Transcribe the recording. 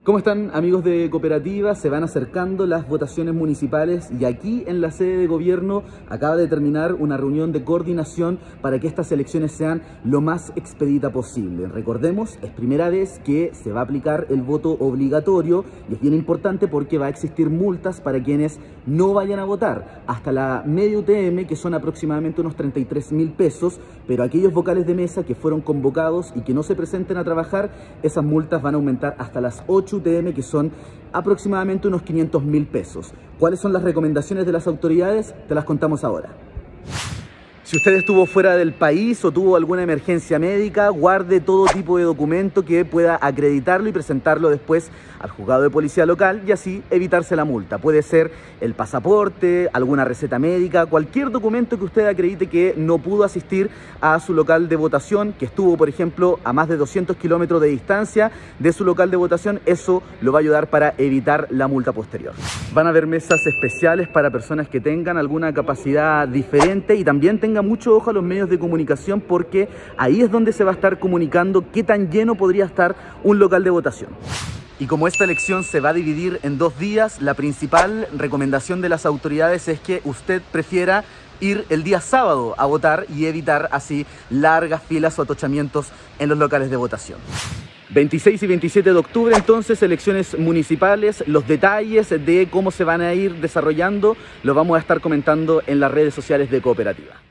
¿Cómo están, amigos de Cooperativa? Se van acercando las votaciones municipales y aquí en la sede de gobierno acaba de terminar una reunión de coordinación para que estas elecciones sean lo más expedita posible. Recordemos, es primera vez que se va a aplicar el voto obligatorio y es bien importante porque va a existir multas para quienes no vayan a votar hasta la media UTM, que son aproximadamente unos 33.000 pesos, pero aquellos vocales de mesa que fueron convocados y que no se presenten a trabajar, esas multas van a aumentar hasta las 8 UTM, que son aproximadamente unos 500.000 pesos. ¿Cuáles son las recomendaciones de las autoridades? Te las contamos ahora. Si usted estuvo fuera del país o tuvo alguna emergencia médica, guarde todo tipo de documento que pueda acreditarlo y presentarlo después al juzgado de policía local y así evitarse la multa. Puede ser el pasaporte, alguna receta médica, cualquier documento que usted acredite que no pudo asistir a su local de votación, que estuvo, por ejemplo, a más de 200 kilómetros de distancia de su local de votación. Eso lo va a ayudar para evitar la multa posterior. Van a haber mesas especiales para personas que tengan alguna capacidad diferente y también tengan mucho ojo a los medios de comunicación, porque ahí es donde se va a estar comunicando qué tan lleno podría estar un local de votación. Y como esta elección se va a dividir en 2 días, la principal recomendación de las autoridades es que usted prefiera ir el día sábado a votar y evitar así largas filas o atochamientos en los locales de votación. 26 y 27 de octubre, entonces, elecciones municipales. Los detalles de cómo se van a ir desarrollando los vamos a estar comentando en las redes sociales de Cooperativa.